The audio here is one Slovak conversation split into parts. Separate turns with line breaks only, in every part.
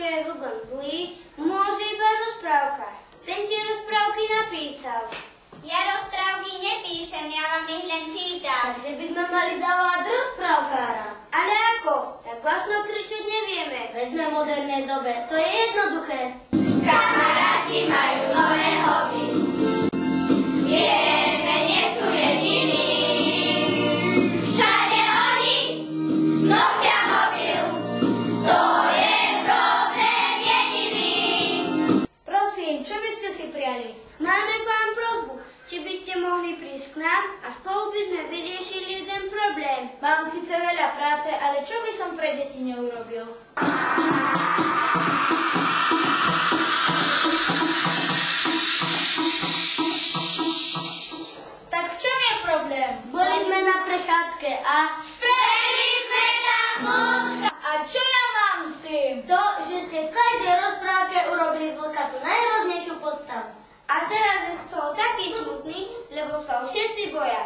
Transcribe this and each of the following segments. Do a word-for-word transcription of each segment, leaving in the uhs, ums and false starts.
rozprávke je vlk len zlý, môže iba rozprávka. Ten tie rozprávky napísal.
Ja rozprávky nepíšem, ja vám ich len čítam.
Takže by sme mali zavolať rozprávkára. Ale ako? Tak vlastno kričať nevieme. Veď sme v modernej dobe, to je jednoduché.
Kamaráti majú nové hobby. Vieme, nie sú jediní. Všade oni nosia mobil. To je problém jediný.
Prosím, čo by ste si prijali?
Máme k vám prosbu, či by ste mohli prísť k nám a spolu by sme vyriešili ten problém.
Mám síce veľa práce, ale čo by som pre deti neurobil? Tak v čom je problém?
Boli sme na prechádzke a
Streli sme tam močka.
A čo ja mám s tým?
to, že ste v každej rozprávke urobili z vlka tú najhroznejšiu postavu. A teraz je z toho taký smutný, lebo sa ho všetci boja.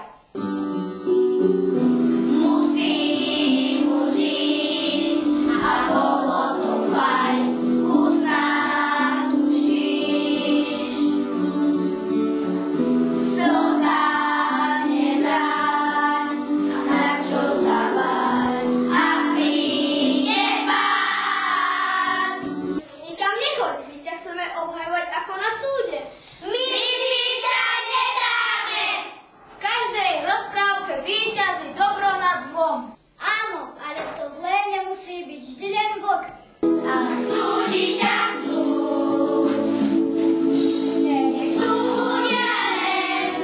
Musím už ísť a bolo to fajn. Uzná tušíš. Slza nebráň, na čo sa báť, ak príde pád.
Nikam nechoď, my ťa chceme obhajovať ako na súde.
My si ťa nedáme.
V každej rozprávke víťazí dobro nad zlom.
Áno, ale to zlé nemusí byť vždy len vlk.
A súdiť ťa chcú. Nech súdia len.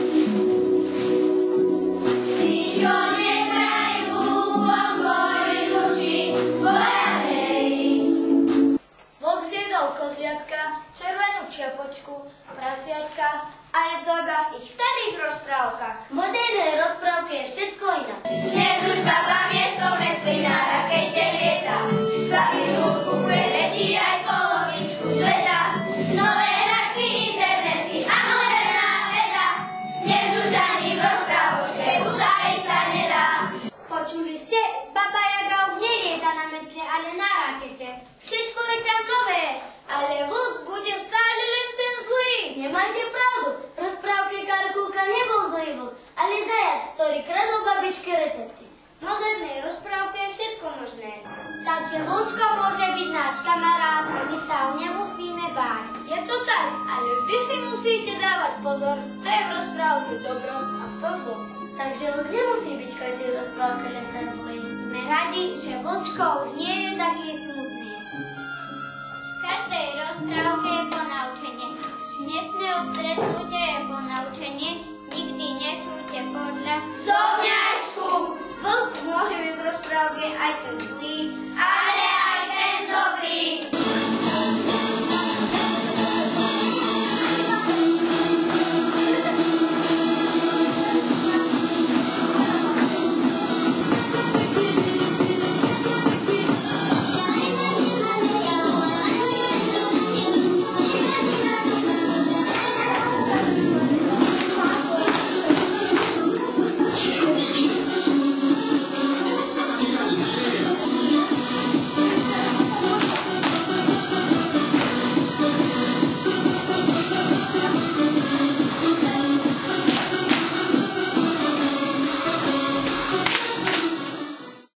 Tí, čo neprajú pokoj duši svojej.
Vlk zjedol kozliatka, červenú čiapočku, prasiatka.
Ale to iba v tých starých rozprávkach. V modernej rozprávke je všetko iné.
Dnes už baba miesto metli na rakete lieta. Slavnú kupuje, letí aj polovičku sveta. Nové hračky, internety a moderná veda. Dnes už ani v rozprávočke utajiť sa nedá.
Počuli ste? Baba Jaga už nelieta na metle, ale na rakete. Všetko je tam nové.
Ale vlk bude stále len ten zlý.
Nemáte pravdu. V rozprávke Karkulka nebol zlý vlk, ale zajac, ktorý kradol babičke recepty. V modernej rozprávke je všetko možné. Takže vlčko môže byť náš kamarát a my sa o nemusíme báť.
Je to tak, ale vždy si musíte dávať pozor, kto je v rozprávke dobro a kto zlo.
Takže vlk nemusí byť v každej rozprávke len ten zlý. Sme radi, že vlčko už nie je taký smutný.